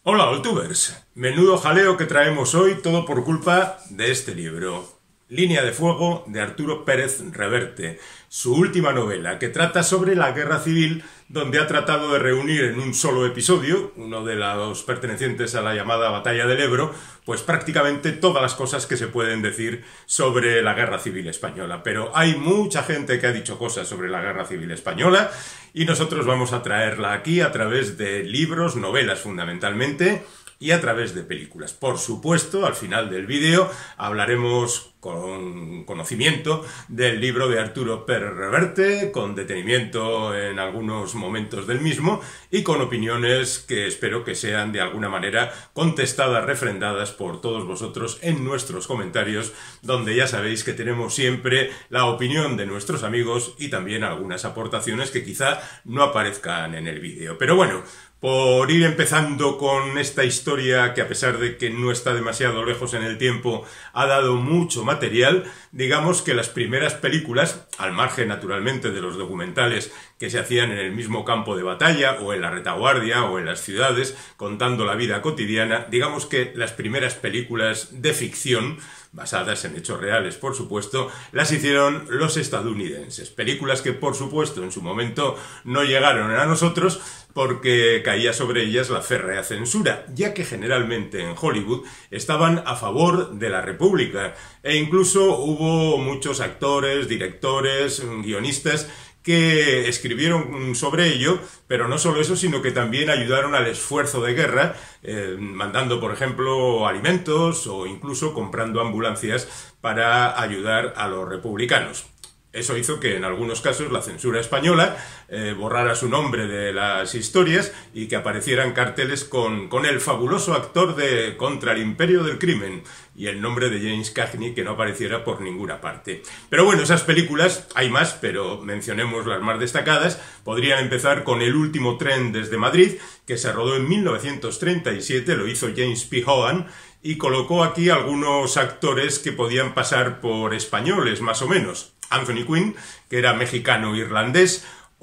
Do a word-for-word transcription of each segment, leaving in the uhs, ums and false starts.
Hola, Oltubers. Menudo jaleo que traemos hoy, todo por culpa de este libro. Línea de fuego, de Arturo Pérez Reverte, su última novela, que trata sobre la guerra civil, donde ha tratado de reunir en un solo episodio, uno de los pertenecientes a la llamada Batalla del Ebro, pues prácticamente todas las cosas que se pueden decir sobre la guerra civil española. Pero hay mucha gente que ha dicho cosas sobre la guerra civil española y nosotros vamos a traerla aquí a través de libros, novelas fundamentalmente, y a través de películas. Por supuesto, al final del vídeo hablaremos con conocimiento del libro de Arturo Pérez Reverte, con detenimiento en algunos momentos del mismo y con opiniones que espero que sean de alguna manera contestadas, refrendadas por todos vosotros en nuestros comentarios, donde ya sabéis que tenemos siempre la opinión de nuestros amigos y también algunas aportaciones que quizá no aparezcan en el vídeo. Pero bueno, por ir empezando con esta historia que, a pesar de que no está demasiado lejos en el tiempo, ha dado mucho material, digamos que las primeras películas, al margen naturalmente de los documentales que se hacían en el mismo campo de batalla o en la retaguardia o en las ciudades, contando la vida cotidiana, digamos que las primeras películas de ficción, basadas en hechos reales, por supuesto, las hicieron los estadounidenses. Películas que, por supuesto, en su momento no llegaron a nosotros porque caía sobre ellas la férrea censura, ya que generalmente en Hollywood estaban a favor de la República, e incluso hubo muchos actores, directores, guionistas que escribieron sobre ello, pero no solo eso, sino que también ayudaron al esfuerzo de guerra, eh, mandando, por ejemplo, alimentos o incluso comprando ambulancias para ayudar a los republicanos. Eso hizo que en algunos casos la censura española eh, borrara su nombre de las historias y que aparecieran carteles con, con el fabuloso actor de Contra el Imperio del Crimen y el nombre de James Cagney que no apareciera por ninguna parte. Pero bueno, esas películas, hay más, pero mencionemos las más destacadas. Podrían empezar con El último tren desde Madrid, que se rodó en mil novecientos treinta y siete, lo hizo James P. Hogan, y colocó aquí algunos actores que podían pasar por españoles, más o menos. Anthony Quinn, que era mexicano-irlandés,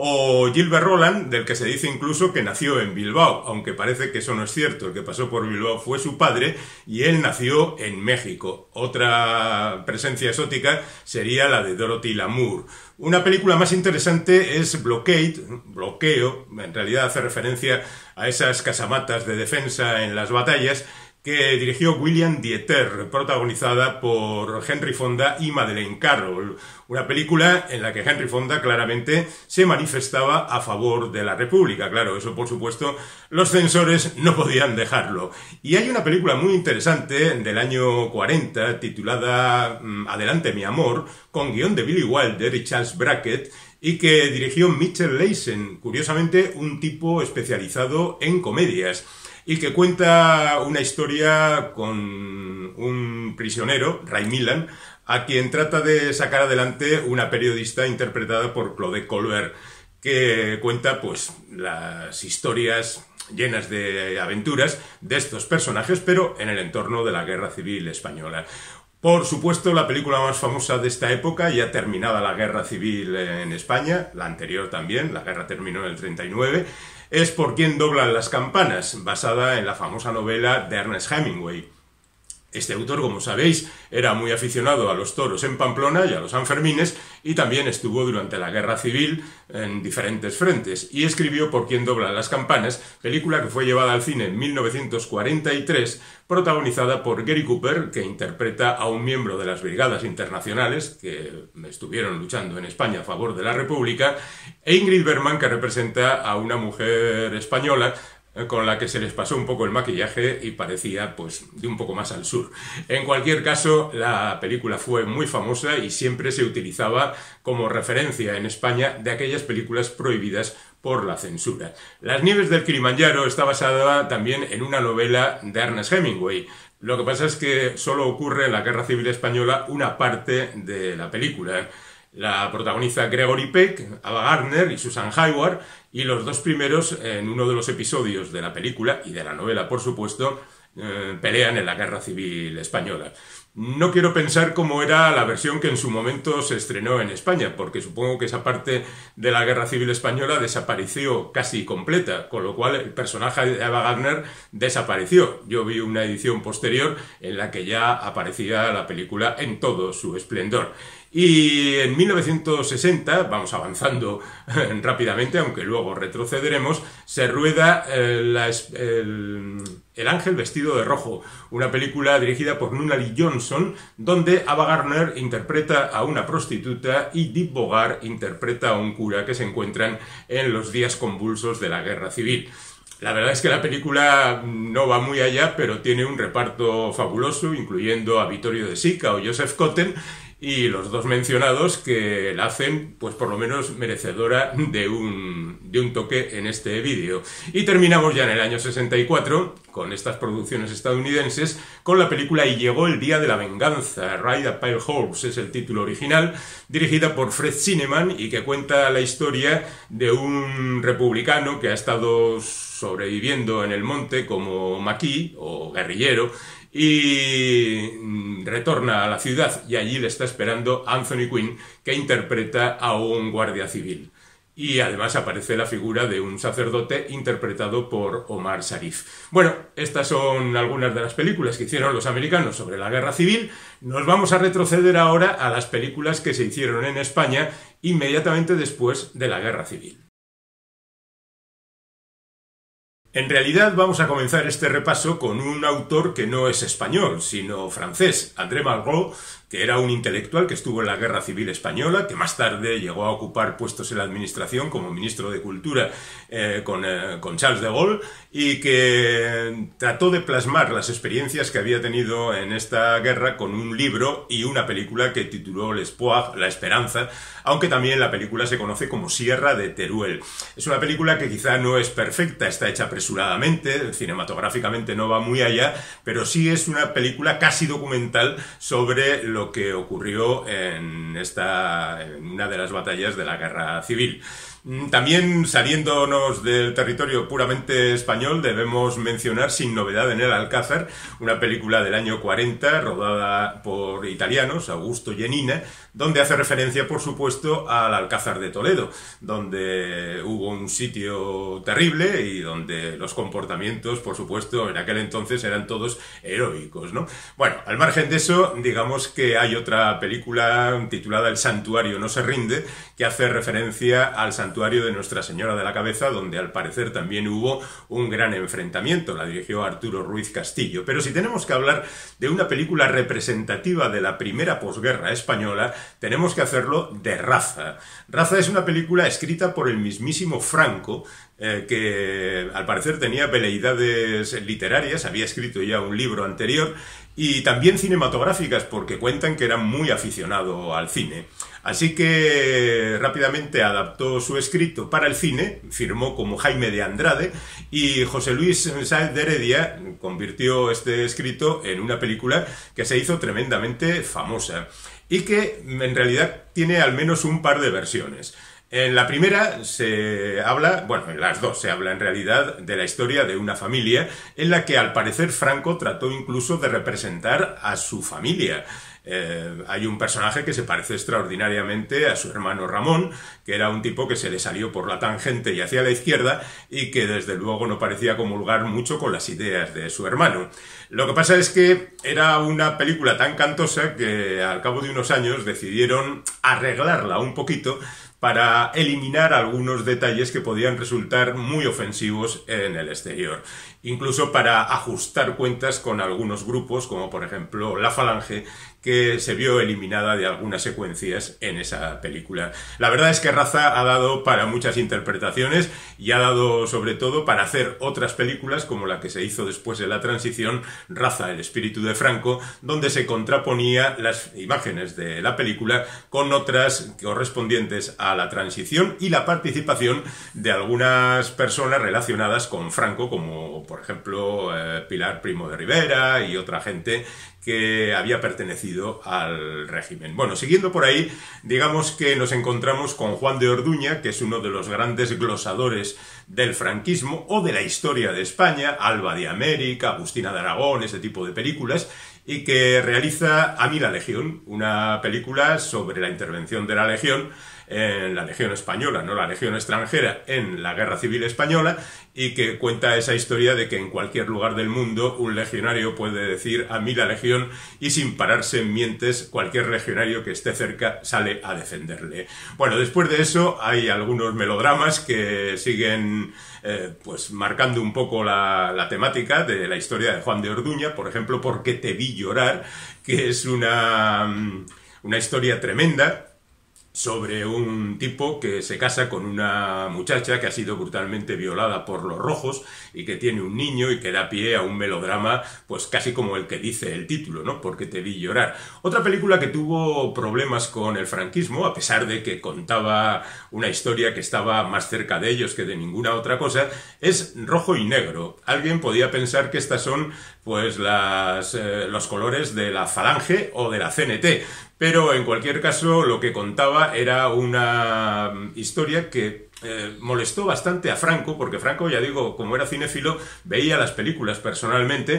o Gilbert Roland, del que se dice incluso que nació en Bilbao, aunque parece que eso no es cierto. El que pasó por Bilbao fue su padre y él nació en México. Otra presencia exótica sería la de Dorothy Lamour. Una película más interesante es Blockade, bloqueo, en realidad hace referencia a esas casamatas de defensa en las batallas, que dirigió William Dieter, protagonizada por Henry Fonda y Madeleine Carroll. Una película en la que Henry Fonda claramente se manifestaba a favor de la República. Claro, eso por supuesto los censores no podían dejarlo. Y hay una película muy interesante del año cuarenta titulada Adelante mi amor, con guión de Billy Wilder y Charles Brackett, y que dirigió Mitchell Leisen, curiosamente un tipo especializado en comedias, y que cuenta una historia con un prisionero, Ray Milland, a quien trata de sacar adelante una periodista interpretada por Claudette Colbert, que cuenta pues las historias llenas de aventuras de estos personajes, pero en el entorno de la Guerra Civil Española. Por supuesto, la película más famosa de esta época, ya terminada la Guerra Civil en España, la anterior también, la guerra terminó en el treinta y nueve, es Por quién doblan las campanas, basada en la famosa novela de Ernest Hemingway. Este autor, como sabéis, era muy aficionado a los toros en Pamplona y a los Sanfermines, y también estuvo durante la Guerra Civil en diferentes frentes, y escribió Por quién doblan las campanas, película que fue llevada al cine en mil novecientos cuarenta y tres, protagonizada por Gary Cooper, que interpreta a un miembro de las Brigadas Internacionales, que estuvieron luchando en España a favor de la República, e Ingrid Bergman, que representa a una mujer española con la que se les pasó un poco el maquillaje y parecía pues de un poco más al sur. En cualquier caso, la película fue muy famosa y siempre se utilizaba como referencia en España de aquellas películas prohibidas por la censura. Las nieves del Kilimanjaro está basada también en una novela de Ernest Hemingway. Lo que pasa es que solo ocurre en la Guerra Civil Española una parte de la película. La protagoniza Gregory Peck, Ava Gardner y Susan Hayward, y los dos primeros, en uno de los episodios de la película y de la novela, por supuesto, eh, pelean en la Guerra Civil Española. No quiero pensar cómo era la versión que en su momento se estrenó en España, porque supongo que esa parte de la Guerra Civil Española desapareció casi completa, con lo cual el personaje de Ava Gardner desapareció. Yo vi una edición posterior en la que ya aparecía la película en todo su esplendor. Y en mil novecientos sesenta, vamos avanzando rápidamente, aunque luego retrocederemos, se rueda eh, la, el, el ángel vestido de rojo, una película dirigida por Nunnally Johnson, donde Ava Gardner interpreta a una prostituta y Deep Bogart interpreta a un cura que se encuentran en los días convulsos de la Guerra Civil. La verdad es que la película no va muy allá, pero tiene un reparto fabuloso, incluyendo a Vittorio De Sica o Joseph Cotten, y los dos mencionados que la hacen, pues por lo menos merecedora de un, de un toque en este vídeo. Y terminamos ya en el año sesenta y cuatro, con estas producciones estadounidenses, con la película Y llegó el día de la venganza, Ride a Pale Horse es el título original, dirigida por Fred Zinnemann y que cuenta la historia de un republicano que ha estado sobreviviendo en el monte como maquis o guerrillero, y retorna a la ciudad y allí le está esperando Anthony Quinn, que interpreta a un guardia civil. Y además aparece la figura de un sacerdote interpretado por Omar Sharif. Bueno, estas son algunas de las películas que hicieron los americanos sobre la guerra civil. Nos vamos a retroceder ahora a las películas que se hicieron en España inmediatamente después de la guerra civil. En realidad vamos a comenzar este repaso con un autor que no es español, sino francés, André Malraux, que era un intelectual que estuvo en la Guerra Civil Española, que más tarde llegó a ocupar puestos en la administración como ministro de Cultura eh, con, eh, con Charles de Gaulle, y que trató de plasmar las experiencias que había tenido en esta guerra con un libro y una película que tituló L'Espoir, La Esperanza, aunque también la película se conoce como Sierra de Teruel. Es una película que quizá no es perfecta, está hecha apresuradamente, cinematográficamente no va muy allá, pero sí es una película casi documental sobre lo que ocurrió en, esta, en una de las batallas de la Guerra Civil. También, saliéndonos del territorio puramente español, debemos mencionar Sin novedad en el Alcázar, una película del año cuarenta, rodada por italianos, Augusto Jenina, donde hace referencia, por supuesto, al Alcázar de Toledo, donde hubo un sitio terrible y donde los comportamientos, por supuesto, en aquel entonces eran todos heroicos, ¿no? Bueno, al margen de eso, digamos que hay otra película titulada El Santuario no se rinde, que hace referencia al santuario de Nuestra Señora de la Cabeza, donde al parecer también hubo un gran enfrentamiento. La dirigió Arturo Ruiz Castillo. Pero si tenemos que hablar de una película representativa de la primera posguerra española, tenemos que hacerlo de Raza. Raza es una película escrita por el mismísimo Franco, eh, que al parecer tenía veleidades literarias, había escrito ya un libro anterior, y también cinematográficas, porque cuentan que era muy aficionado al cine. Así que rápidamente adaptó su escrito para el cine, firmó como Jaime de Andrade, y José Luis Sáez de Heredia convirtió este escrito en una película que se hizo tremendamente famosa y que en realidad tiene al menos un par de versiones. En la primera se habla, bueno, en las dos se habla en realidad de la historia de una familia en la que al parecer Franco trató incluso de representar a su familia. Eh, hay un personaje que se parece extraordinariamente a su hermano Ramón, que era un tipo que se le salió por la tangente y hacia la izquierda y que desde luego no parecía comulgar mucho con las ideas de su hermano. Lo que pasa es que era una película tan cantosa que al cabo de unos años decidieron arreglarla un poquito para eliminar algunos detalles que podían resultar muy ofensivos en el exterior. Incluso para ajustar cuentas con algunos grupos, como por ejemplo La Falange, que se vio eliminada de algunas secuencias en esa película. La verdad es que Raza ha dado para muchas interpretaciones y ha dado sobre todo para hacer otras películas como la que se hizo después de la transición, Raza, el espíritu de Franco, donde se contraponía las imágenes de la película con otras correspondientes a la transición y la participación de algunas personas relacionadas con Franco, como por por ejemplo, eh, Pilar Primo de Rivera y otra gente que había pertenecido al régimen. Bueno, siguiendo por ahí, digamos que nos encontramos con Juan de Orduña, que es uno de los grandes glosadores del franquismo o de la historia de España, Alba de América, Agustina de Aragón, ese tipo de películas, y que realiza A mí la Legión, una película sobre la intervención de la Legión en la Legión Española, no la Legión extranjera, en la Guerra Civil Española, y que cuenta esa historia de que en cualquier lugar del mundo un legionario puede decir a mí la Legión y sin pararse en mientes cualquier legionario que esté cerca sale a defenderle. Bueno, después de eso hay algunos melodramas que siguen eh, pues marcando un poco la, la temática de la historia de Juan de Orduña, por ejemplo, Porque te vi llorar, que es una, una historia tremenda sobre un tipo que se casa con una muchacha que ha sido brutalmente violada por los rojos y que tiene un niño y que da pie a un melodrama pues casi como el que dice el título, ¿no? Porque te vi llorar. Otra película que tuvo problemas con el franquismo, a pesar de que contaba una historia que estaba más cerca de ellos que de ninguna otra cosa, es Rojo y Negro. Alguien podía pensar que estas son pues las, eh, los colores de la Falange o de la C N T, pero en cualquier caso lo que contaba era una historia que eh, molestó bastante a Franco, porque Franco, ya digo, como era cinéfilo, veía las películas personalmente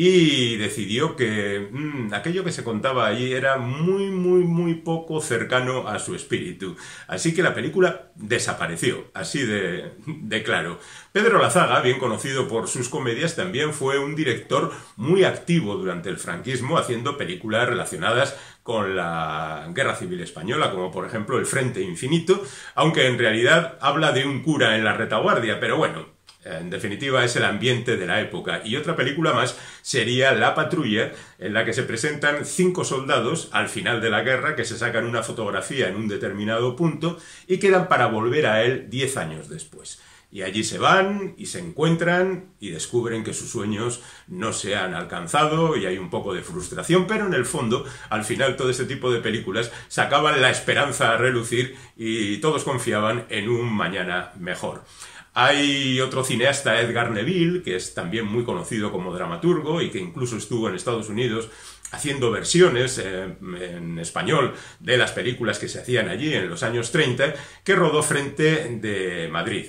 y decidió que mmm, aquello que se contaba allí era muy, muy, muy poco cercano a su espíritu. Así que la película desapareció, así de, de claro. Pedro Lazaga, bien conocido por sus comedias, también fue un director muy activo durante el franquismo, haciendo películas relacionadas con la Guerra Civil Española, como por ejemplo El Frente Infinito, aunque en realidad habla de un cura en la retaguardia, pero bueno, en definitiva es el ambiente de la época. Y otra película más sería La Patrulla, en la que se presentan cinco soldados al final de la guerra que se sacan una fotografía en un determinado punto y quedan para volver a él diez años después. Y allí se van y se encuentran y descubren que sus sueños no se han alcanzado y hay un poco de frustración, pero en el fondo, al final, todo este tipo de películas sacaban la esperanza a relucir y todos confiaban en un mañana mejor. Hay otro cineasta, Edgar Neville, que es también muy conocido como dramaturgo y que incluso estuvo en Estados Unidos haciendo versiones eh, en español de las películas que se hacían allí en los años treinta, que rodó Frente de Madrid.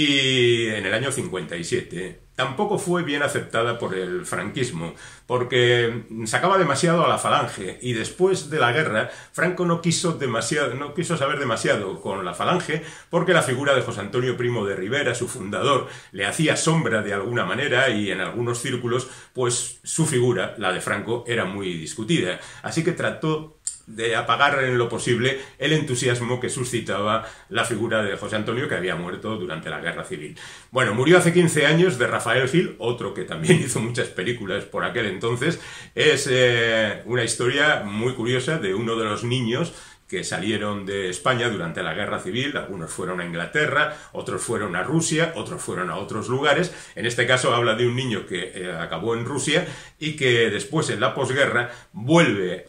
Y en el año cincuenta y siete tampoco fue bien aceptada por el franquismo, porque sacaba demasiado a la Falange y después de la guerra Franco no quiso, demasiado, no quiso saber demasiado con la Falange porque la figura de José Antonio Primo de Rivera, su fundador, le hacía sombra de alguna manera y en algunos círculos pues su figura, la de Franco, era muy discutida. Así que trató de apagar en lo posible el entusiasmo que suscitaba la figura de José Antonio, que había muerto durante la Guerra Civil. Bueno, murió hace quince años de Rafael Gil, otro que también hizo muchas películas por aquel entonces. Es eh, una historia muy curiosa de uno de los niños que salieron de España durante la Guerra Civil. Algunos fueron a Inglaterra, otros fueron a Rusia, otros fueron a otros lugares. En este caso habla de un niño que eh, acabó en Rusia y que después, en la posguerra, vuelve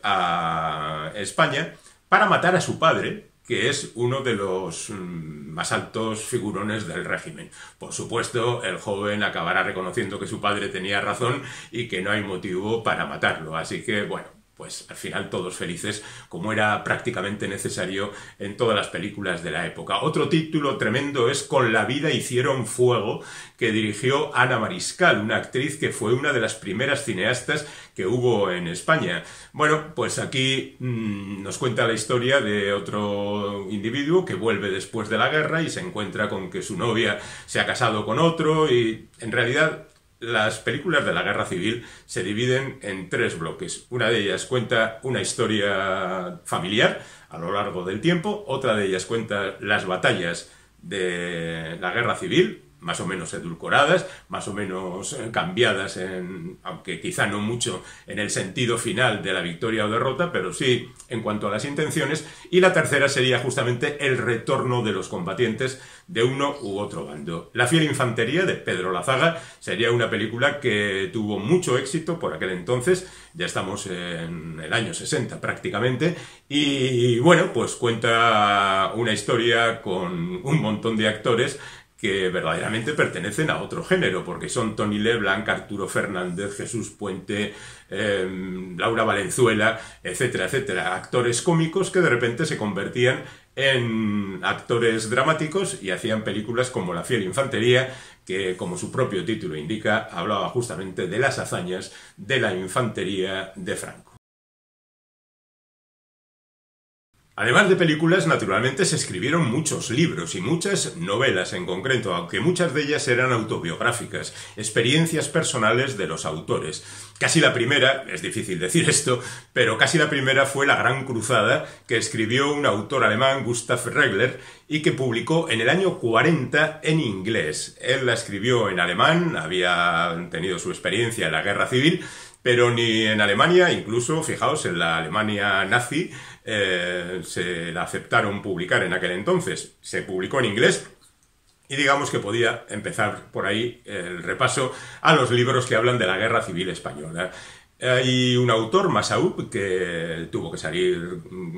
a España para matar a su padre, que es uno de los mm, más altos figurones del régimen. Por supuesto, el joven acabará reconociendo que su padre tenía razón y que no hay motivo para matarlo. Así que, bueno, pues al final todos felices, como era prácticamente necesario en todas las películas de la época. Otro título tremendo es Con la vida hicieron fuego, que dirigió Ana Mariscal, una actriz que fue una de las primeras cineastas que hubo en España. Bueno, pues aquí mmm, nos cuenta la historia de otro individuo que vuelve después de la guerra y se encuentra con que su novia se ha casado con otro y en realidad las películas de la Guerra Civil se dividen en tres bloques. Una de ellas cuenta una historia familiar a lo largo del tiempo, otra de ellas cuenta las batallas de la Guerra Civil, más o menos edulcoradas, más o menos cambiadas, en, aunque quizá no mucho en el sentido final de la victoria o derrota, pero sí en cuanto a las intenciones. Y la tercera sería justamente el retorno de los combatientes de uno u otro bando. La fiel infantería, de Pedro Lazaga, sería una película que tuvo mucho éxito por aquel entonces, ya estamos en el año sesenta prácticamente, y bueno, pues cuenta una historia con un montón de actores que verdaderamente pertenecen a otro género, porque son Tony Leblanc, Arturo Fernández, Jesús Puente, eh, Laura Valenzuela, etcétera, etcétera. Actores cómicos que de repente se convertían en actores dramáticos y hacían películas como La fiel infantería, que, como su propio título indica, hablaba justamente de las hazañas de la infantería de Franco. Además de películas, naturalmente se escribieron muchos libros y muchas novelas en concreto, aunque muchas de ellas eran autobiográficas, experiencias personales de los autores. Casi la primera, es difícil decir esto, pero casi la primera fue La Gran Cruzada, que escribió un autor alemán, Gustav Regler, y que publicó en el año cuarenta en inglés. Él la escribió en alemán, había tenido su experiencia en la Guerra Civil, pero ni en Alemania, incluso, fijaos, en la Alemania nazi, eh, se la aceptaron publicar en aquel entonces. Se publicó en inglés y digamos que podía empezar por ahí el repaso a los libros que hablan de la Guerra Civil Española. Hay un autor, Massaoub, que tuvo que salir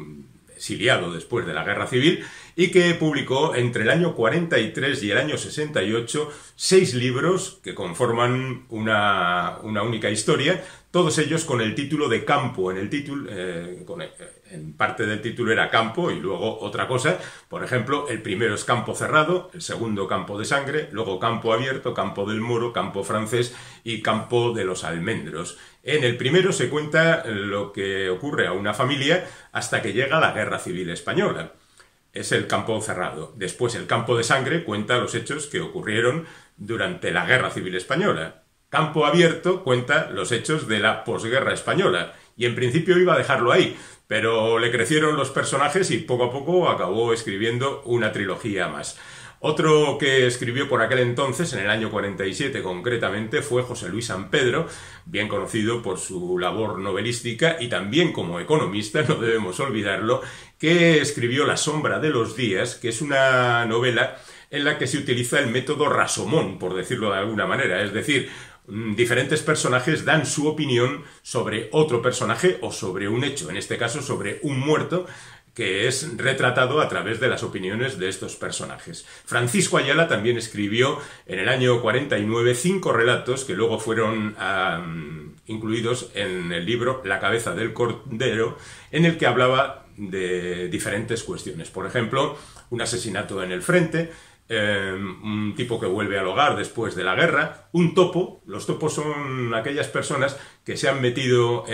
exiliado después de la Guerra Civil y que publicó entre el año cuarenta y tres y el año sesenta y ocho seis libros que conforman una, una única historia, todos ellos con el título de Campo. En el título, eh, con el, en parte del título era Campo y luego otra cosa. Por ejemplo, el primero es Campo Cerrado, el segundo Campo de Sangre, luego Campo Abierto, Campo del Moro, Campo Francés y Campo de los Almendros. En el primero se cuenta lo que ocurre a una familia hasta que llega la Guerra Civil Española. Es el Campo Cerrado. Después el Campo de Sangre cuenta los hechos que ocurrieron durante la Guerra Civil Española. Campo Abierto cuenta los hechos de la posguerra española. Y en principio iba a dejarlo ahí, pero le crecieron los personajes y poco a poco acabó escribiendo una trilogía más. Otro que escribió por aquel entonces, en el año cuarenta y siete concretamente, fue José Luis San Pedro, bien conocido por su labor novelística y también como economista, no debemos olvidarlo, que escribió La sombra de los días, que es una novela en la que se utiliza el método Rasomón, por decirlo de alguna manera, es decir, diferentes personajes dan su opinión sobre otro personaje o sobre un hecho, en este caso sobre un muerto, que es retratado a través de las opiniones de estos personajes. Francisco Ayala también escribió en el año cuarenta y nueve cinco relatos que luego fueron um, incluidos en el libro La cabeza del cordero, en el que hablaba de diferentes cuestiones. Por ejemplo, un asesinato en el frente, eh, un tipo que vuelve al hogar después de la guerra, un topo. Los topos son aquellas personas que se han metido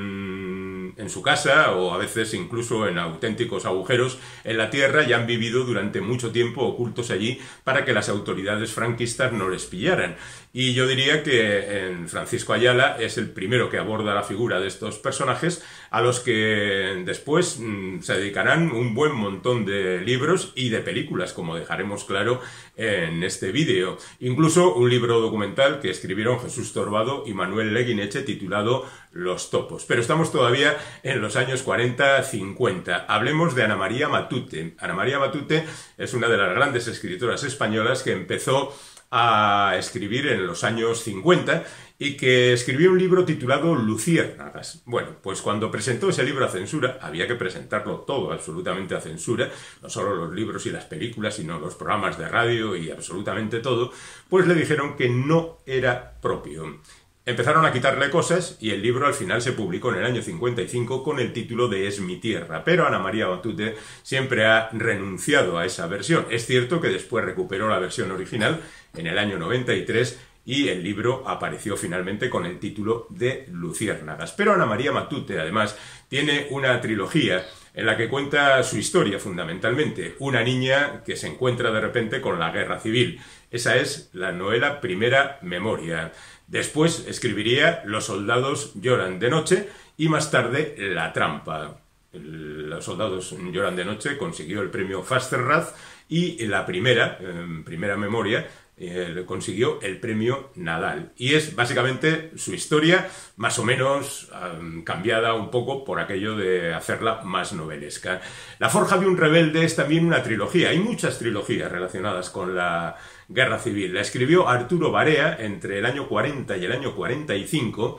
en, en su casa o a veces incluso en auténticos agujeros en la tierra y han vivido durante mucho tiempo ocultos allí para que las autoridades franquistas no les pillaran. Y yo diría que en Francisco Ayala es el primero que aborda la figura de estos personajes, a los que después mmm, se dedicarán un buen montón de libros y de películas, como dejaremos claro en este vídeo. Incluso un libro documental que escribieron Jesús Torbado y Manuel Leguineche titulado Los topos. Pero estamos todavía en los años cuarenta cincuenta. Hablemos de Ana María Matute. Ana María Matute es una de las grandes escritoras españolas que empezó a escribir en los años cincuenta y que escribió un libro titulado Luciérnagas. Bueno, pues cuando presentó ese libro a censura, había que presentarlo todo absolutamente a censura, no solo los libros y las películas, sino los programas de radio y absolutamente todo, pues le dijeron que no era propio. Empezaron a quitarle cosas y el libro al final se publicó en el año cincuenta y cinco con el título de Es mi tierra, pero Ana María Matute siempre ha renunciado a esa versión. Es cierto que después recuperó la versión original en el año noventa y tres y el libro apareció finalmente con el título de Luciérnagas. Pero Ana María Matute, además, tiene una trilogía en la que cuenta su historia fundamentalmente. Una niña que se encuentra de repente con la guerra civil. Esa es la novela Primera Memoria. Después escribiría Los soldados lloran de noche y más tarde La trampa. Los soldados lloran de noche consiguió el premio Fasterrath y la primera, eh, primera memoria, eh, consiguió el premio Nadal. Y es básicamente su historia más o menos eh, cambiada un poco por aquello de hacerla más novelesca. La forja de un rebelde es también una trilogía. Hay muchas trilogías relacionadas con la guerra civil. La escribió Arturo Barea entre el año cuarenta y el año cuarenta y cinco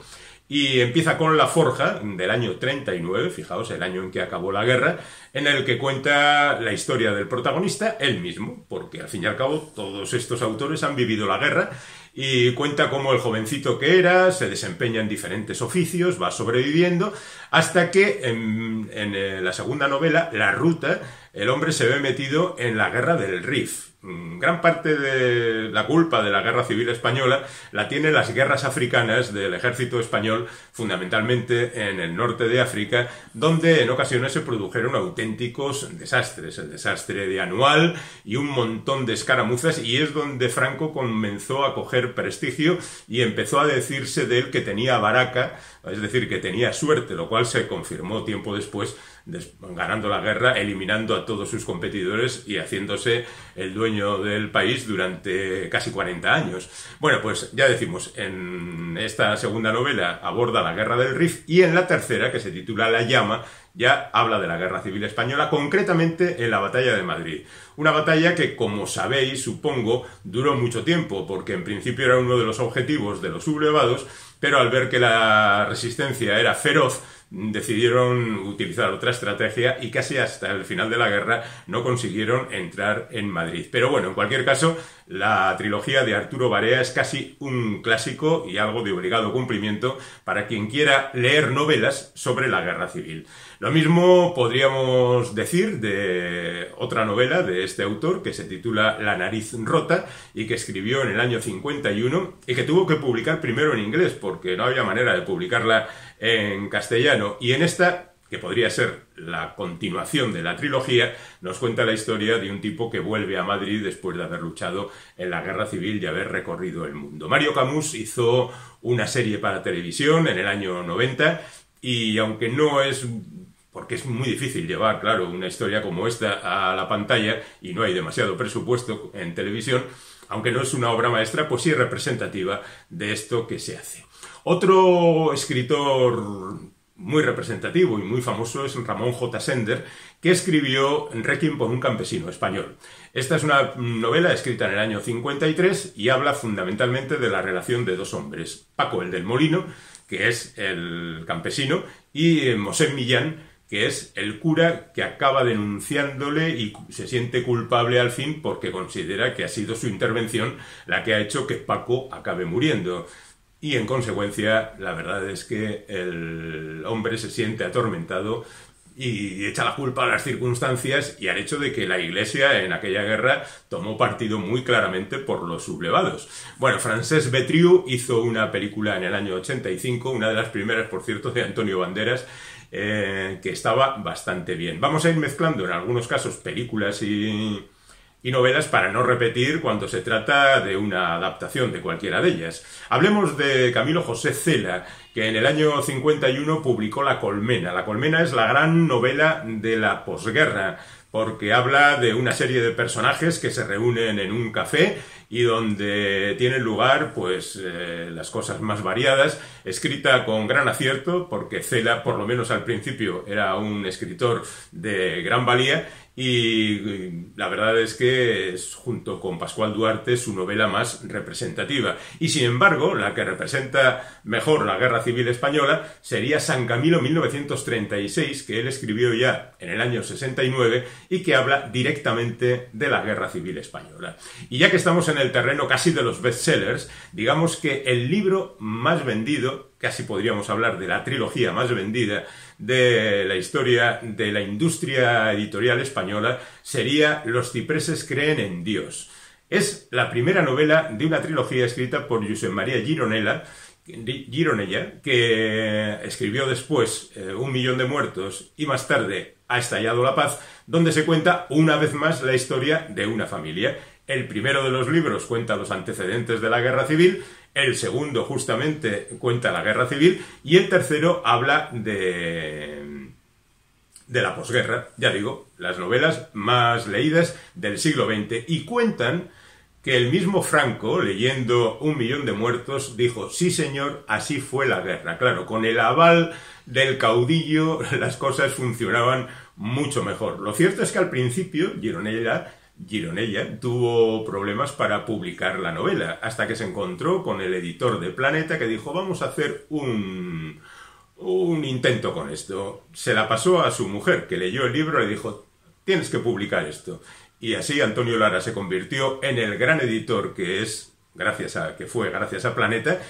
y empieza con La Forja, del año treinta y nueve, fijaos, el año en que acabó la guerra, en el que cuenta la historia del protagonista, él mismo, porque al fin y al cabo todos estos autores han vivido la guerra, y cuenta cómo el jovencito que era se desempeña en diferentes oficios, va sobreviviendo, hasta que en, en la segunda novela, La Ruta, el hombre se ve metido en la guerra del Rif. Gran parte de la culpa de la guerra civil española la tienen las guerras africanas del ejército español, fundamentalmente en el norte de África, donde en ocasiones se produjeron auténticos desastres, el desastre de Anual y un montón de escaramuzas, y es donde Franco comenzó a coger prestigio y empezó a decirse de él que tenía baraca, es decir, que tenía suerte, lo cual se confirmó tiempo después, ganando la guerra, eliminando a todos sus competidores y haciéndose el dueño del país durante casi cuarenta años. Bueno, pues ya decimos, en esta segunda novela aborda la guerra del Rif, y en la tercera, que se titula La Llama, ya habla de la guerra civil española, concretamente en la batalla de Madrid. Una batalla que, como sabéis, supongo, duró mucho tiempo, porque en principio era uno de los objetivos de los sublevados, pero al ver que la resistencia era feroz, decidieron utilizar otra estrategia y casi hasta el final de la guerra no consiguieron entrar en Madrid. Pero bueno, en cualquier caso, la trilogía de Arturo Barea es casi un clásico y algo de obligado cumplimiento para quien quiera leer novelas sobre la guerra civil. Lo mismo podríamos decir de otra novela de este autor que se titula La nariz rota y que escribió en el año cincuenta y uno y que tuvo que publicar primero en inglés porque no había manera de publicarla en castellano, y en esta, que podría ser la continuación de la trilogía, nos cuenta la historia de un tipo que vuelve a Madrid después de haber luchado en la guerra civil y haber recorrido el mundo. Mario Camus hizo una serie para televisión en el año noventa, y aunque no es... porque es muy difícil llevar, claro, una historia como esta a la pantalla y no hay demasiado presupuesto en televisión, aunque no es una obra maestra, pues sí es representativa de esto que se hace. Otro escritor muy representativo y muy famoso es Ramón J. Sender, que escribió Requiem por un campesino español. Esta es una novela escrita en el año cincuenta y tres y habla fundamentalmente de la relación de dos hombres, Paco el del Molino, que es el campesino, y Mosén Millán, que es el cura que acaba denunciándole y se siente culpable al fin porque considera que ha sido su intervención la que ha hecho que Paco acabe muriendo. Y en consecuencia, la verdad es que el hombre se siente atormentado y echa la culpa a las circunstancias y al hecho de que la Iglesia en aquella guerra tomó partido muy claramente por los sublevados. Bueno, Francesc Betriu hizo una película en el año ochenta y cinco, una de las primeras, por cierto, de Antonio Banderas, eh, que estaba bastante bien. Vamos a ir mezclando en algunos casos películas y... y novelas para no repetir cuando se trata de una adaptación de cualquiera de ellas. Hablemos de Camilo José Cela, que en el año cincuenta y uno publicó La Colmena. La Colmena es la gran novela de la posguerra, porque habla de una serie de personajes que se reúnen en un café y donde tienen lugar pues eh, las cosas más variadas, escrita con gran acierto, porque Cela, por lo menos al principio, era un escritor de gran valía, y la verdad es que es, junto con Pascual Duarte, su novela más representativa. Y sin embargo, la que representa mejor la Guerra Civil Española sería San Camilo mil novecientos treinta y seis, que él escribió ya en el año sesenta y nueve y que habla directamente de la Guerra Civil Española. Y ya que estamos en el terreno casi de los bestsellers, digamos que el libro más vendido, casi podríamos hablar de la trilogía más vendida de la historia de la industria editorial española, sería Los cipreses creen en Dios. Es la primera novela de una trilogía escrita por Josep María Gironella, Gironella, que escribió después eh, Un millón de muertos y más tarde Ha estallado la paz, donde se cuenta una vez más la historia de una familia. El primero de los libros cuenta los antecedentes de la Guerra Civil, el segundo justamente cuenta la Guerra Civil y el tercero habla de, de la posguerra, ya digo, las novelas más leídas del siglo veinte, y cuentan que el mismo Franco, leyendo Un millón de muertos, dijo: sí señor, así fue la guerra. Claro, con el aval del caudillo las cosas funcionaban mucho mejor. Lo cierto es que al principio Gironella Gironella tuvo problemas para publicar la novela, hasta que se encontró con el editor de Planeta que dijo, vamos a hacer un, un intento con esto. Se la pasó a su mujer, que leyó el libro y le dijo, tienes que publicar esto. Y así Antonio Lara se convirtió en el gran editor que es, gracias a, que fue gracias a Planeta,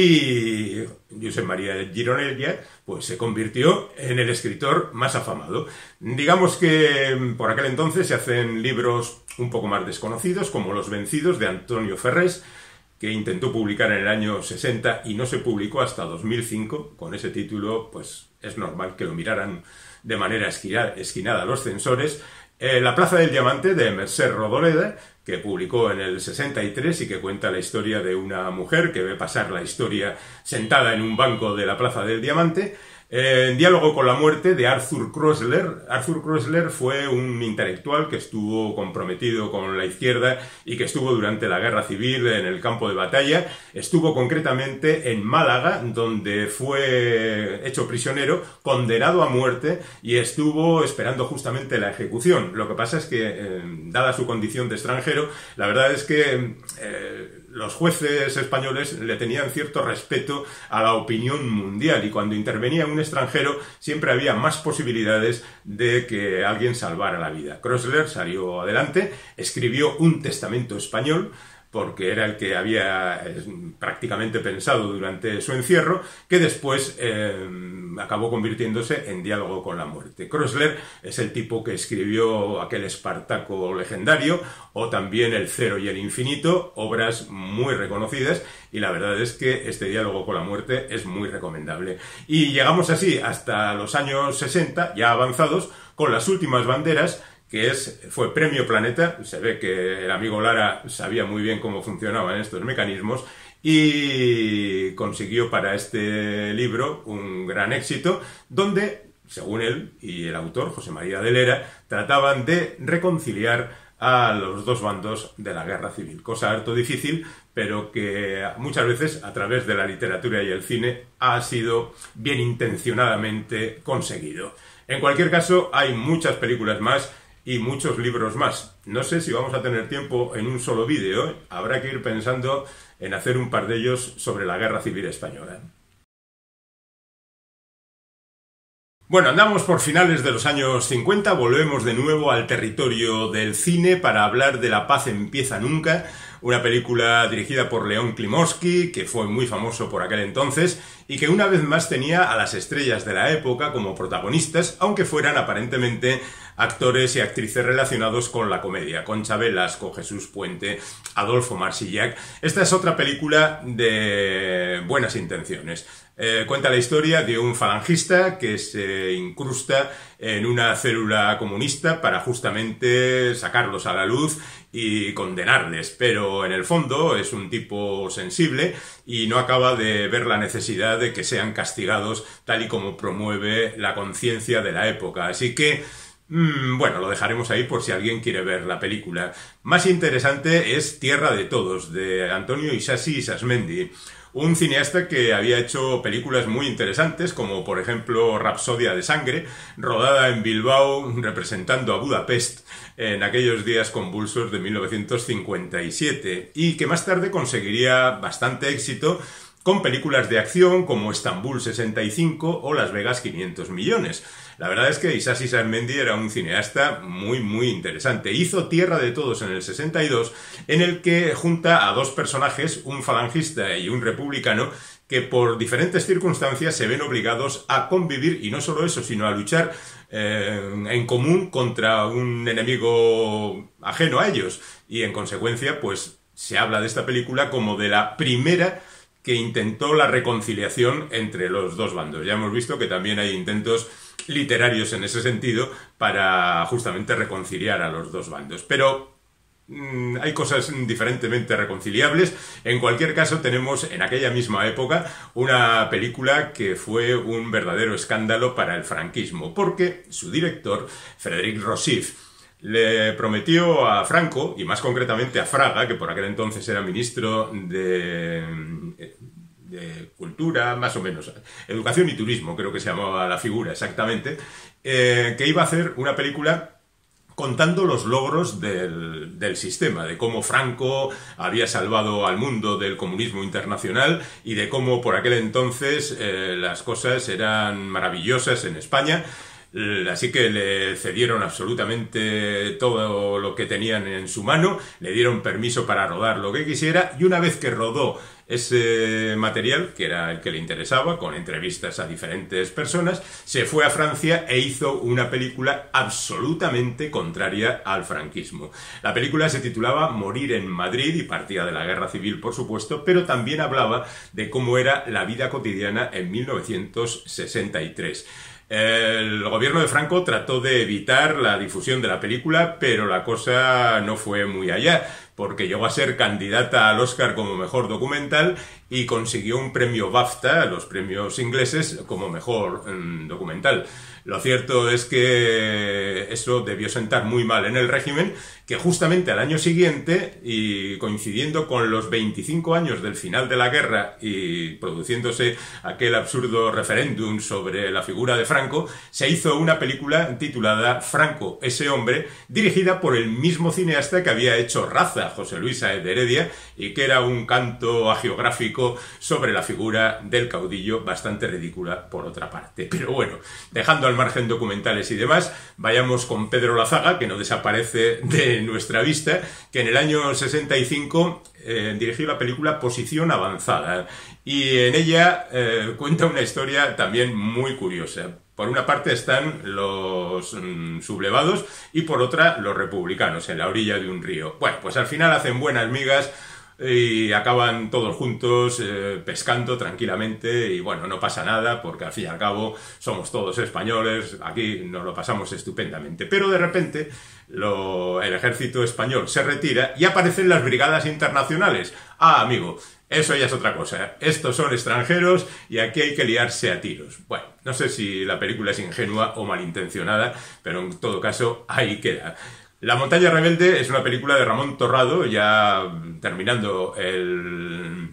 y Josep María Gironella pues se convirtió en el escritor más afamado. Digamos que por aquel entonces se hacen libros un poco más desconocidos, como Los vencidos, de Antonio Ferrés, que intentó publicar en el año sesenta y no se publicó hasta dos mil cinco. Con ese título pues es normal que lo miraran de manera esquinada los censores. Eh, La plaza del diamante, de Mercè Rodoreda, que publicó en el sesenta y tres y que cuenta la historia de una mujer que ve pasar la historia sentada en un banco de la plaza del diamante. Eh, en Diálogo con la muerte, de Arthur Koestler. Arthur Koestler fue un intelectual que estuvo comprometido con la izquierda y que estuvo durante la guerra civil en el campo de batalla. Estuvo concretamente en Málaga, donde fue hecho prisionero, condenado a muerte y estuvo esperando justamente la ejecución. Lo que pasa es que, eh, dada su condición de extranjero, la verdad es que eh, los jueces españoles le tenían cierto respeto a la opinión mundial y cuando intervenía un extranjero siempre había más posibilidades de que alguien salvara la vida. Koestler salió adelante, escribió un testamento español, porque era el que había eh, prácticamente pensado durante su encierro, que después eh, acabó convirtiéndose en Diálogo con la muerte. Koestler es el tipo que escribió aquel Espartaco legendario, o también El cero y el infinito, obras muy reconocidas, y la verdad es que este Diálogo con la muerte es muy recomendable. Y llegamos así hasta los años sesenta, ya avanzados, con Las últimas banderas, que es, fue Premio Planeta. Se ve que el amigo Lara sabía muy bien cómo funcionaban estos mecanismos y consiguió para este libro un gran éxito, donde, según él y el autor, José María de Lera, trataban de reconciliar a los dos bandos de la guerra civil, cosa harto difícil, pero que muchas veces a través de la literatura y el cine ha sido bien intencionadamente conseguido. En cualquier caso, hay muchas películas más y muchos libros más. No sé si vamos a tener tiempo en un solo vídeo, ¿eh? Habrá que ir pensando en hacer un par de ellos sobre la Guerra Civil Española. Bueno, andamos por finales de los años cincuenta, volvemos de nuevo al territorio del cine para hablar de La paz empieza nunca, una película dirigida por León Klimovsky, que fue muy famoso por aquel entonces, y que una vez más tenía a las estrellas de la época como protagonistas, aunque fueran aparentemente actores y actrices relacionados con la comedia, Concha Velasco, Jesús Puente, Adolfo Marsillac. Esta es otra película de buenas intenciones. Eh, cuenta la historia de un falangista que se incrusta en una célula comunista para justamente sacarlos a la luz y condenarles, pero en el fondo es un tipo sensible y no acaba de ver la necesidad de que sean castigados tal y como promueve la conciencia de la época. Así que Mm, bueno, lo dejaremos ahí por si alguien quiere ver la película. Más interesante es Tierra de Todos, de Antonio Isasi Isasmendi, un cineasta que había hecho películas muy interesantes, como por ejemplo Rapsodia de Sangre, rodada en Bilbao representando a Budapest en aquellos días convulsos de mil novecientos cincuenta y siete, y que más tarde conseguiría bastante éxito con películas de acción como Estambul sesenta y cinco o Las Vegas quinientos millones. La verdad es que Isasi Isasmendi era un cineasta muy, muy interesante. Hizo Tierra de Todos en el sesenta y dos, en el que junta a dos personajes, un falangista y un republicano, que por diferentes circunstancias se ven obligados a convivir, y no solo eso, sino a luchar eh, en común contra un enemigo ajeno a ellos. Y en consecuencia, pues se habla de esta película como de la primera que intentó la reconciliación entre los dos bandos. Ya hemos visto que también hay intentos literarios en ese sentido para justamente reconciliar a los dos bandos. Pero mmm, hay cosas diferentemente reconciliables. En cualquier caso, tenemos en aquella misma época una película que fue un verdadero escándalo para el franquismo, porque su director, Frédéric Rossif, le prometió a Franco, y más concretamente a Fraga, que por aquel entonces era ministro de, de Cultura, más o menos, Educación y Turismo, creo que se llamaba la figura exactamente, eh, que iba a hacer una película contando los logros del, del sistema, de cómo Franco había salvado al mundo del comunismo internacional y de cómo por aquel entonces eh, las cosas eran maravillosas en España. Así que le cedieron absolutamente todo lo que tenían en su mano, le dieron permiso para rodar lo que quisiera, y una vez que rodó ese material, que era el que le interesaba, con entrevistas a diferentes personas, se fue a Francia e hizo una película absolutamente contraria al franquismo. La película se titulaba Morir en Madrid y partía de la guerra civil, por supuesto, pero también hablaba de cómo era la vida cotidiana en mil novecientos sesenta y tres. El gobierno de Franco trató de evitar la difusión de la película, pero la cosa no fue muy allá, porque llegó a ser candidata al Oscar como mejor documental y consiguió un premio BAFTA, los premios ingleses, como mejor mmm, documental. Lo cierto es que eso debió sentar muy mal en el régimen, que justamente al año siguiente, y coincidiendo con los veinticinco años del final de la guerra y produciéndose aquel absurdo referéndum sobre la figura de Franco, se hizo una película titulada Franco, ese hombre, dirigida por el mismo cineasta que había hecho Raza, José Luis Sáez de Heredia, y que era un canto hagiográfico sobre la figura del caudillo, bastante ridícula por otra parte. Pero bueno, dejando al margen documentales y demás, vayamos con Pedro Lazaga, que no desaparece de nuestra vista, que en el año sesenta y cinco eh, dirigió la película Posición Avanzada, y en ella eh, cuenta una historia también muy curiosa. Por una parte están los mmm, sublevados y por otra los republicanos en la orilla de un río. Bueno, pues al final hacen buenas migas y acaban todos juntos eh, pescando tranquilamente, y bueno, no pasa nada porque al fin y al cabo somos todos españoles, aquí nos lo pasamos estupendamente. Pero de repente lo, el ejército español se retira y aparecen las brigadas internacionales. Ah, amigo, eso ya es otra cosa. Estos son extranjeros y aquí hay que liarse a tiros. Bueno, no sé si la película es ingenua o malintencionada, pero en todo caso ahí queda. La montaña rebelde es una película de Ramón Torrado, ya terminando el,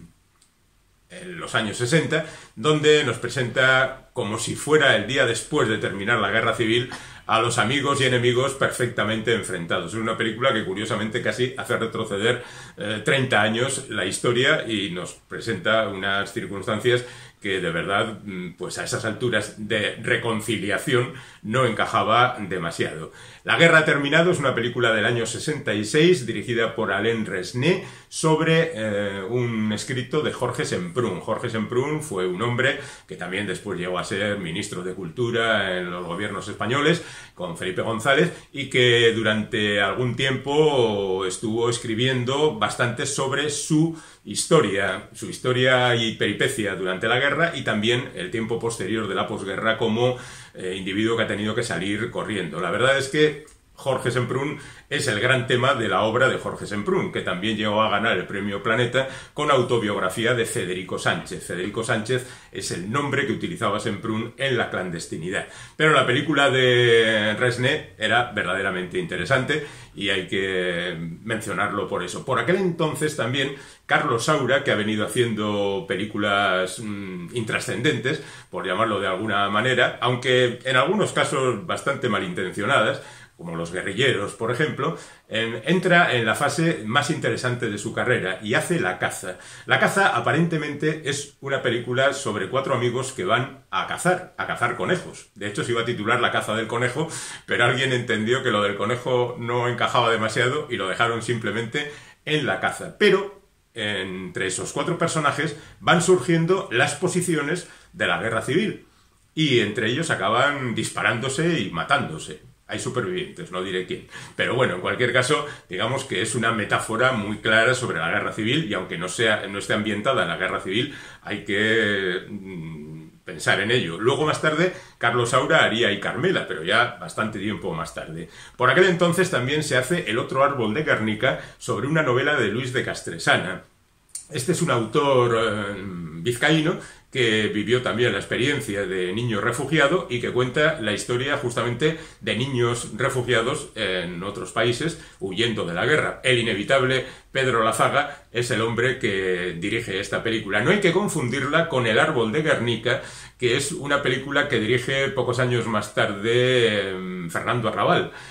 en los años sesenta, donde nos presenta, como si fuera el día después de terminar la guerra civil, a los amigos y enemigos perfectamente enfrentados. Es una película que curiosamente casi hace retroceder eh, treinta años la historia y nos presenta unas circunstancias que de verdad, pues a esas alturas de reconciliación no encajaba demasiado. La guerra ha terminado es una película del año sesenta y seis dirigida por Alain Resnais sobre eh, un escrito de Jorge Semprún. Jorge Semprún fue un hombre que también después llegó a ser ministro de Cultura en los gobiernos españoles con Felipe González, y que durante algún tiempo estuvo escribiendo bastante sobre su historia, su historia y peripecia durante la guerra y también el tiempo posterior de la posguerra como eh, individuo que ha tenido que salir corriendo. La verdad es que Jorge Semprún es el gran tema de la obra de Jorge Semprún, que también llegó a ganar el premio Planeta con autobiografía de Federico Sánchez. Federico Sánchez es el nombre que utilizaba Semprún en la clandestinidad. Pero la película de Resnais era verdaderamente interesante y hay que mencionarlo por eso. Por aquel entonces también Carlos Saura, que ha venido haciendo películas mmm, intrascendentes, por llamarlo de alguna manera, aunque en algunos casos bastante malintencionadas, como Los guerrilleros, por ejemplo, eh, entra en la fase más interesante de su carrera y hace La caza. La caza aparentemente es una película sobre cuatro amigos que van a cazar, a cazar conejos. De hecho, se iba a titular La caza del conejo, pero alguien entendió que lo del conejo no encajaba demasiado y lo dejaron simplemente en La caza. Pero entre esos cuatro personajes van surgiendo las posiciones de la guerra civil y entre ellos acaban disparándose y matándose. Hay supervivientes, no diré quién. Pero bueno, en cualquier caso, digamos que es una metáfora muy clara sobre la guerra civil y aunque no sea, no esté ambientada en la guerra civil, hay que mmm, pensar en ello. Luego, más tarde, Carlos Saura haría y Carmela, pero ya bastante tiempo más tarde. Por aquel entonces también se hace El otro árbol de Guernica sobre una novela de Luis de Castresana. Este es un autor eh, vizcaíno que vivió también la experiencia de niño refugiado y que cuenta la historia justamente de niños refugiados en otros países huyendo de la guerra. El inevitable Pedro Lazaga es el hombre que dirige esta película. No hay que confundirla con El árbol de Guernica, que es una película que dirige pocos años más tarde eh, Fernando Arrabal,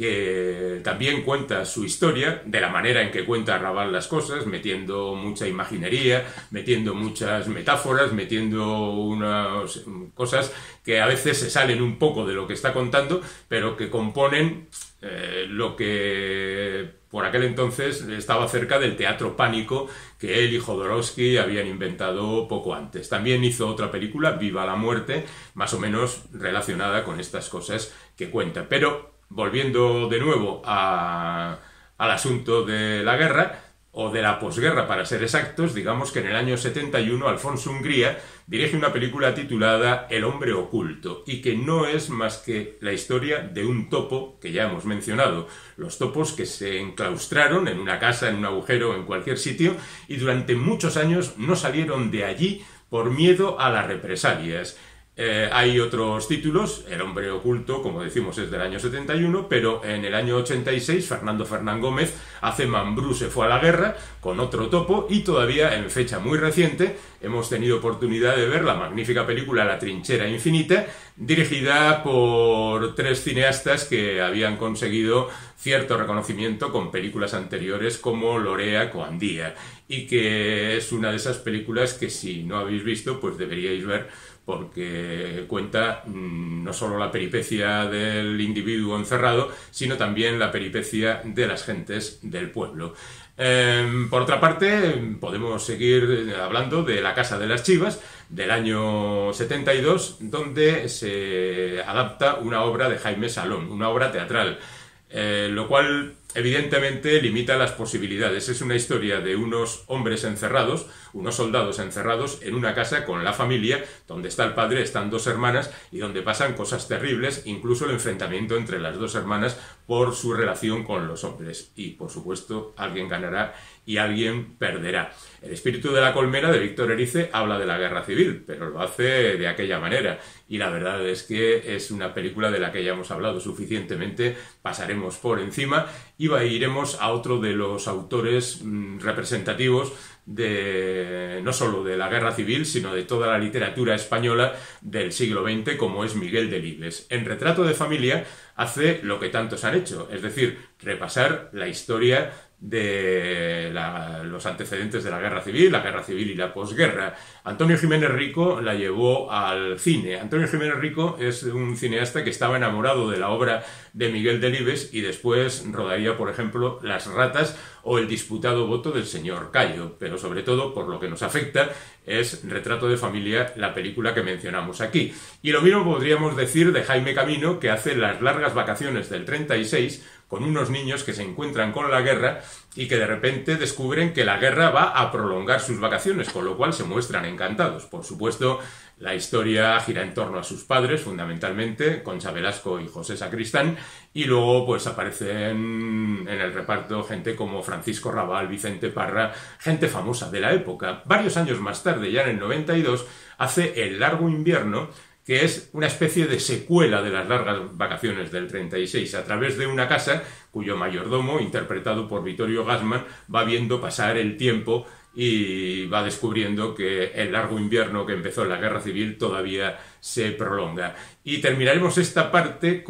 que también cuenta su historia, de la manera en que cuenta Raval las cosas, metiendo mucha imaginería, metiendo muchas metáforas, metiendo unas cosas que a veces se salen un poco de lo que está contando, pero que componen eh, lo que por aquel entonces estaba cerca del teatro pánico que él y Jodorowsky habían inventado poco antes. También hizo otra película, Viva la muerte, más o menos relacionada con estas cosas que cuenta. Pero volviendo de nuevo a, al asunto de la guerra, o de la posguerra para ser exactos, digamos que en el año setenta y uno Alfonso Hungría dirige una película titulada El hombre oculto, y que no es más que la historia de un topo que ya hemos mencionado, los topos que se enclaustraron en una casa, en un agujero, en cualquier sitio, y durante muchos años no salieron de allí por miedo a las represalias. Eh, hay otros títulos, El hombre oculto, como decimos, es del año setenta y uno, pero en el año ochenta y seis Fernando Fernán Gómez hace Mambrú se fue a la guerra con otro topo, y todavía en fecha muy reciente hemos tenido oportunidad de ver la magnífica película La trinchera infinita, dirigida por tres cineastas que habían conseguido cierto reconocimiento con películas anteriores como Lorea, Coandía, y que es una de esas películas que si no habéis visto pues deberíais ver, porque cuenta mmm, no solo la peripecia del individuo encerrado, sino también la peripecia de las gentes del pueblo. Eh, por otra parte, podemos seguir hablando de La casa de las chivas, del año setenta y dos, donde se adapta una obra de Jaime Salón, una obra teatral, eh, lo cual evidentemente limita las posibilidades. Es una historia de unos hombres encerrados, unos soldados encerrados en una casa con la familia, donde está el padre, están dos hermanas y donde pasan cosas terribles, incluso el enfrentamiento entre las dos hermanas por su relación con los hombres. Y, por supuesto, alguien ganará y alguien perderá. El espíritu de la colmena, de Víctor Erice, habla de la guerra civil, pero lo hace de aquella manera. Y la verdad es que es una película de la que ya hemos hablado suficientemente, pasaremos por encima y iremos a otro de los autores mmm, representativos de no solo de la guerra civil, sino de toda la literatura española del siglo veinte, como es Miguel Delibes. En Retrato de familia hace lo que tantos han hecho, es decir, repasar la historia de la, los antecedentes de la guerra civil, la guerra civil y la posguerra. Antonio Jiménez Rico la llevó al cine. Antonio Jiménez Rico es un cineasta que estaba enamorado de la obra de Miguel Delibes y después rodaría, por ejemplo, Las ratas o El disputado voto del señor Cayo, pero sobre todo, por lo que nos afecta, es Retrato de familia, la película que mencionamos aquí. Y lo mismo podríamos decir de Jaime Camino, que hace Las largas vacaciones del treinta y seis, con unos niños que se encuentran con la guerra y que de repente descubren que la guerra va a prolongar sus vacaciones, con lo cual se muestran encantados. Por supuesto, la historia gira en torno a sus padres, fundamentalmente, Concha Velasco y José Sacristán, y luego pues aparecen en el reparto gente como Francisco Rabal, Vicente Parra, gente famosa de la época. Varios años más tarde, ya en el noventa y dos, hace El largo invierno, que es una especie de secuela de Las largas vacaciones del treinta y seis, a través de una casa cuyo mayordomo, interpretado por Vittorio Gassman, va viendo pasar el tiempo y va descubriendo que el largo invierno que empezó en la guerra civil todavía se prolonga. Y terminaremos esta parte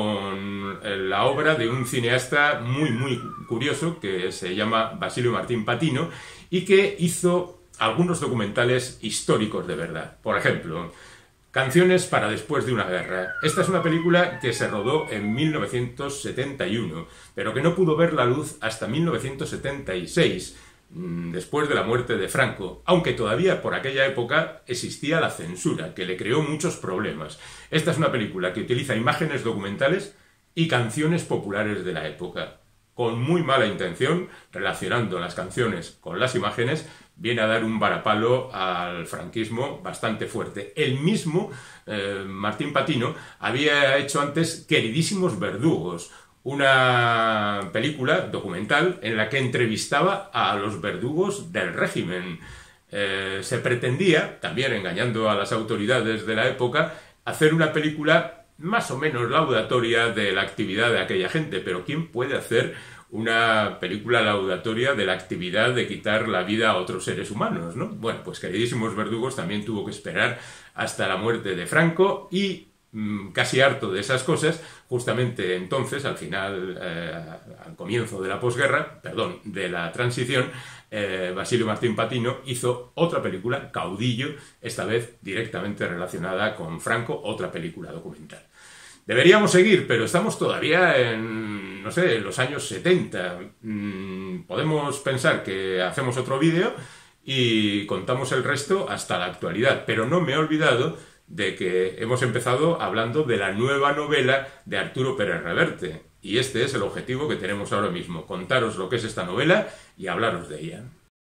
con la obra de un cineasta muy muy curioso que se llama Basilio Martín Patino y que hizo algunos documentales históricos de verdad. Por ejemplo, Canciones para después de una guerra. Esta es una película que se rodó en mil novecientos setenta y uno, pero que no pudo ver la luz hasta mil novecientos setenta y seis, después de la muerte de Franco, aunque todavía por aquella época existía la censura, que le creó muchos problemas. Esta es una película que utiliza imágenes documentales y canciones populares de la época, con muy mala intención, relacionando las canciones con las imágenes, viene a dar un varapalo al franquismo bastante fuerte. El mismo eh, Martín Patino había hecho antes Queridísimos verdugos, una película documental en la que entrevistaba a los verdugos del régimen. Eh, se pretendía, también engañando a las autoridades de la época, hacer una película más o menos laudatoria de la actividad de aquella gente, pero ¿quién puede hacer una película laudatoria de la actividad de quitar la vida a otros seres humanos, ¿no? Bueno, pues Queridísimos verdugos también tuvo que esperar hasta la muerte de Franco y mmm, casi harto de esas cosas, justamente entonces, al final, eh, al comienzo de la posguerra, perdón, de la transición, eh, Basilio Martín Patino hizo otra película, Caudillo, esta vez directamente relacionada con Franco, otra película documental. Deberíamos seguir, pero estamos todavía en, no sé, en los años setenta. Mm, podemos pensar que hacemos otro vídeo y contamos el resto hasta la actualidad, pero no me he olvidado de que hemos empezado hablando de la nueva novela de Arturo Pérez Reverte, y este es el objetivo que tenemos ahora mismo, contaros lo que es esta novela y hablaros de ella.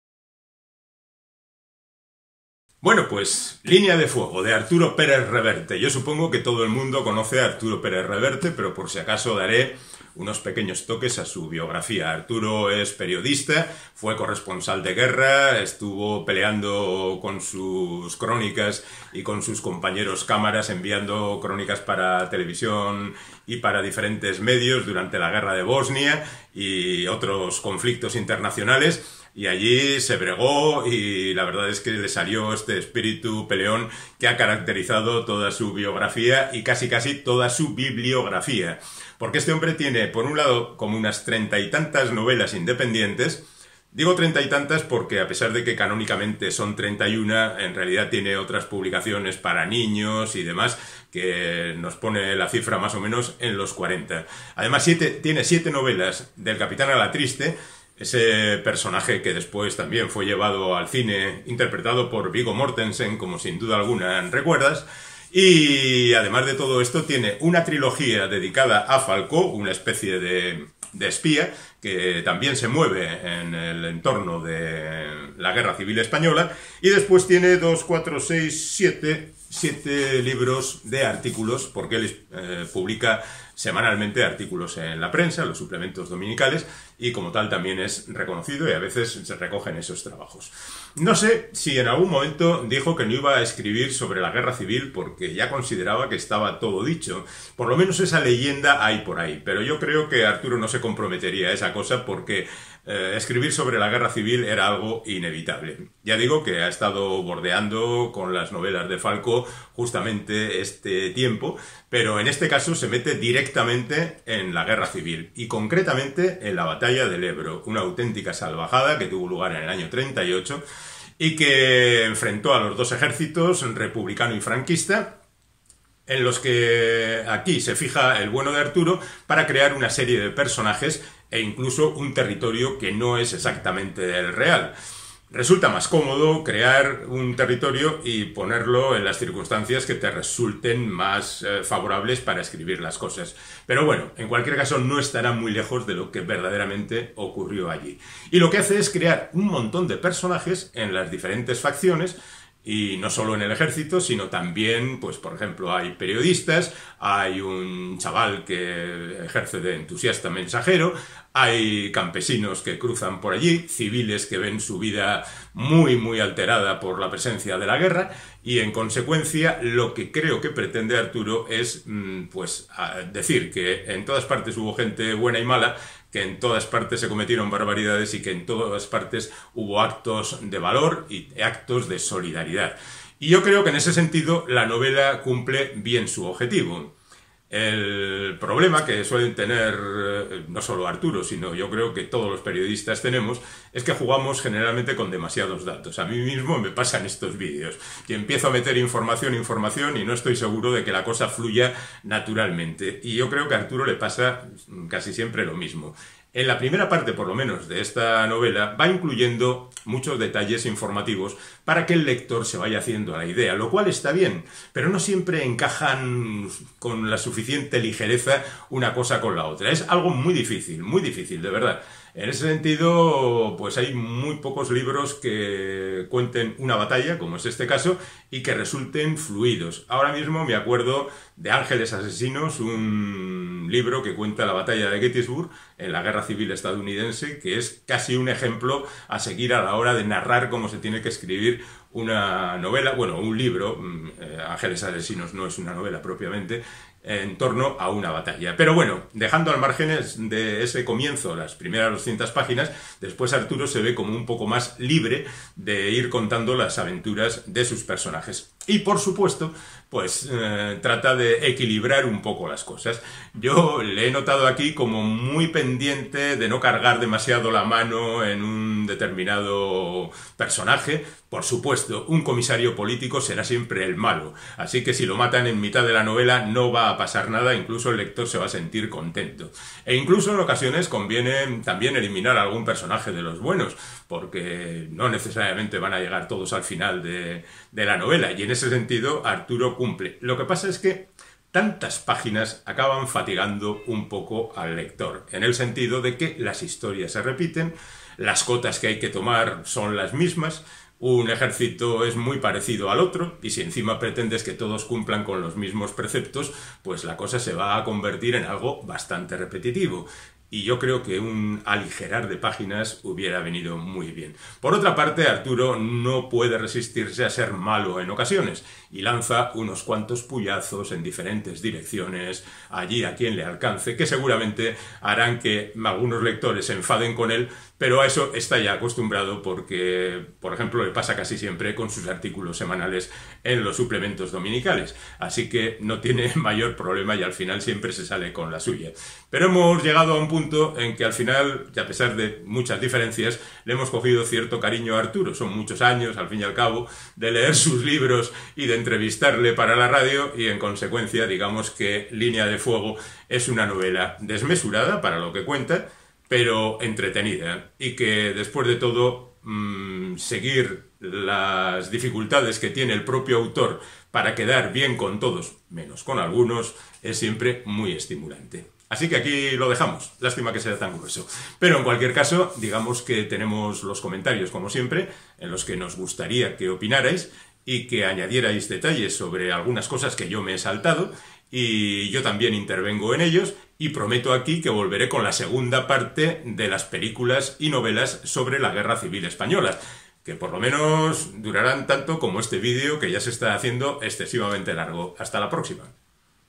Bueno, pues Línea de Fuego, de Arturo Pérez Reverte. Yo supongo que todo el mundo conoce a Arturo Pérez Reverte, pero por si acaso daré unos pequeños toques a su biografía. Arturo es periodista, fue corresponsal de guerra, estuvo peleando con sus crónicas y con sus compañeros cámaras, enviando crónicas para televisión y para diferentes medios durante la guerra de Bosnia y otros conflictos internacionales. Y allí se bregó y la verdad es que le salió este espíritu peleón que ha caracterizado toda su biografía y casi casi toda su bibliografía. Porque este hombre tiene, por un lado, como unas treinta y tantas novelas independientes. Digo treinta y tantas porque a pesar de que canónicamente son treinta y una, en realidad tiene otras publicaciones para niños y demás que nos pone la cifra más o menos en los cuarenta. Además siete, tiene siete novelas del Capitán Alatriste, ese personaje que después también fue llevado al cine, interpretado por Viggo Mortensen, como sin duda alguna recuerdas. Y además de todo esto tiene una trilogía dedicada a Falcó, una especie de, de espía que también se mueve en el entorno de la Guerra Civil Española. Y después tiene dos, cuatro, seis, siete, siete libros de artículos, porque él eh, publica semanalmente artículos en la prensa, los suplementos dominicales, y como tal también es reconocido y a veces se recogen esos trabajos. No sé si en algún momento dijo que no iba a escribir sobre la guerra civil porque ya consideraba que estaba todo dicho. Por lo menos esa leyenda hay por ahí, pero yo creo que Arturo no se comprometería a esa cosa porque eh, escribir sobre la guerra civil era algo inevitable. Ya digo que ha estado bordeando con las novelas de Falcó justamente este tiempo, pero en este caso se mete directamente en la guerra civil y concretamente en la batalla del Ebro, una auténtica salvajada que tuvo lugar en el año treinta y ocho y que enfrentó a los dos ejércitos, republicano y franquista, en los que aquí se fija el bueno de Arturo para crear una serie de personajes e incluso un territorio que no es exactamente el real. Resulta más cómodo crear un territorio y ponerlo en las circunstancias que te resulten más eh, favorables para escribir las cosas. Pero bueno, en cualquier caso no estará muy lejos de lo que verdaderamente ocurrió allí. Y lo que hace es crear un montón de personajes en las diferentes facciones, y no solo en el ejército, sino también, pues por ejemplo, hay periodistas, hay un chaval que ejerce de entusiasta mensajero, hay campesinos que cruzan por allí, civiles que ven su vida muy muy alterada por la presencia de la guerra, y en consecuencia lo que creo que pretende Arturo es pues decir que en todas partes hubo gente buena y mala, que en todas partes se cometieron barbaridades y que en todas partes hubo actos de valor y actos de solidaridad. Y yo creo que en ese sentido la novela cumple bien su objetivo. El problema que suelen tener no solo Arturo, sino yo creo que todos los periodistas tenemos, es que jugamos generalmente con demasiados datos. A mí mismo me pasan estos vídeos, que empiezo a meter información, información y no estoy seguro de que la cosa fluya naturalmente. Y yo creo que a Arturo le pasa casi siempre lo mismo. En la primera parte, por lo menos, de esta novela, va incluyendo muchos detalles informativos para que el lector se vaya haciendo a la idea, lo cual está bien, pero no siempre encajan con la suficiente ligereza una cosa con la otra. Es algo muy difícil, muy difícil, de verdad. En ese sentido, pues hay muy pocos libros que cuenten una batalla, como es este caso, y que resulten fluidos. Ahora mismo me acuerdo de Ángeles Asesinos, un libro que cuenta la batalla de Gettysburg en la Guerra Civil estadounidense, que es casi un ejemplo a seguir a la hora de narrar cómo se tiene que escribir una novela, bueno, un libro, eh, Ángeles Asesinos no es una novela propiamente, en torno a una batalla. Pero bueno, dejando al margen de ese comienzo, las primeras doscientas páginas, después Arturo se ve como un poco más libre de ir contando las aventuras de sus personajes. Y por supuesto, pues eh, trata de equilibrar un poco las cosas. Yo le he notado aquí como muy pendiente de no cargar demasiado la mano en un determinado personaje. Por supuesto, un comisario político será siempre el malo, así que si lo matan en mitad de la novela no va a pasar nada, incluso el lector se va a sentir contento. E incluso en ocasiones conviene también eliminar a algún personaje de los buenos, porque no necesariamente van a llegar todos al final de, de la novela, y en ese sentido Arturo cumple. Lo que pasa es que tantas páginas acaban fatigando un poco al lector, en el sentido de que las historias se repiten, las cotas que hay que tomar son las mismas, un ejército es muy parecido al otro, y si encima pretendes que todos cumplan con los mismos preceptos, pues la cosa se va a convertir en algo bastante repetitivo. Y yo creo que un aligerar de páginas hubiera venido muy bien. Por otra parte, Arturo no puede resistirse a ser malo en ocasiones y lanza unos cuantos puyazos en diferentes direcciones, allí a quien le alcance, que seguramente harán que algunos lectores se enfaden con él, pero a eso está ya acostumbrado porque, por ejemplo, le pasa casi siempre con sus artículos semanales en los suplementos dominicales. Así que no tiene mayor problema y al final siempre se sale con la suya. Pero hemos llegado a un punto en que al final, y a pesar de muchas diferencias, le hemos cogido cierto cariño a Arturo. Son muchos años, al fin y al cabo, de leer sus libros y de entrevistarle para la radio y, en consecuencia, digamos que Línea de Fuego es una novela desmesurada para lo que cuenta, pero entretenida, y que después de todo mmm, seguir las dificultades que tiene el propio autor para quedar bien con todos, menos con algunos, es siempre muy estimulante. Así que aquí lo dejamos, lástima que sea tan grueso. Pero en cualquier caso, digamos que tenemos los comentarios, como siempre, en los que nos gustaría que opinarais y que añadierais detalles sobre algunas cosas que yo me he saltado, y yo también intervengo en ellos, y prometo aquí que volveré con la segunda parte de las películas y novelas sobre la Guerra Civil Española, que por lo menos durarán tanto como este vídeo, que ya se está haciendo excesivamente largo. Hasta la próxima.